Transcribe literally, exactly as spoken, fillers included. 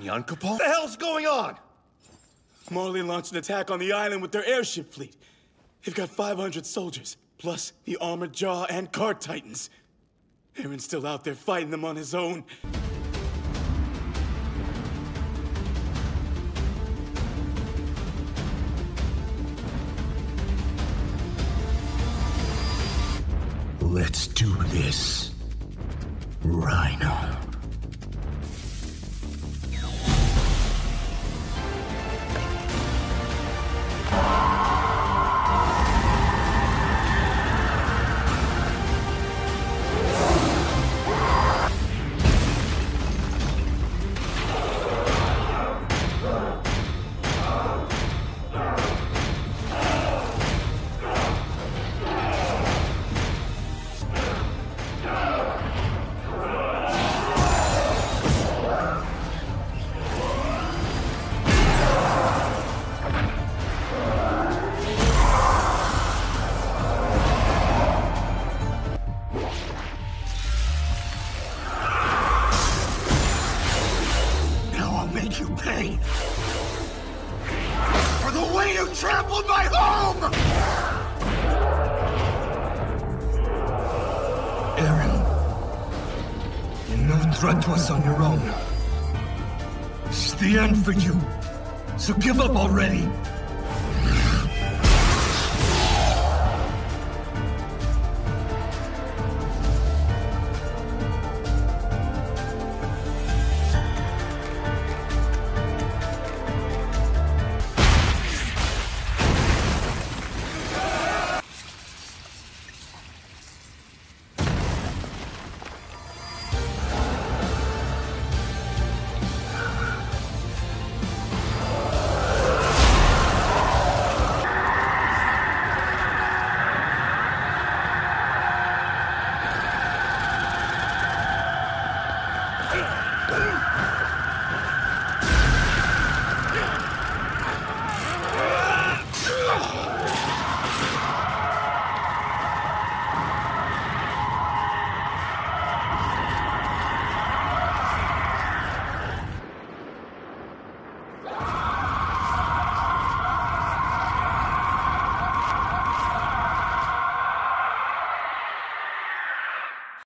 What the hell's going on? Marley launched an attack on the island with their airship fleet. They've got five hundred soldiers, plus the Armored Jaw and Cart Titans. Aaron's still out there fighting them on his own. Let's do this, Rhino. You pay for the way you trampled my home! Aaron, you're no threat to us on your own. It's the end for you, so give up already.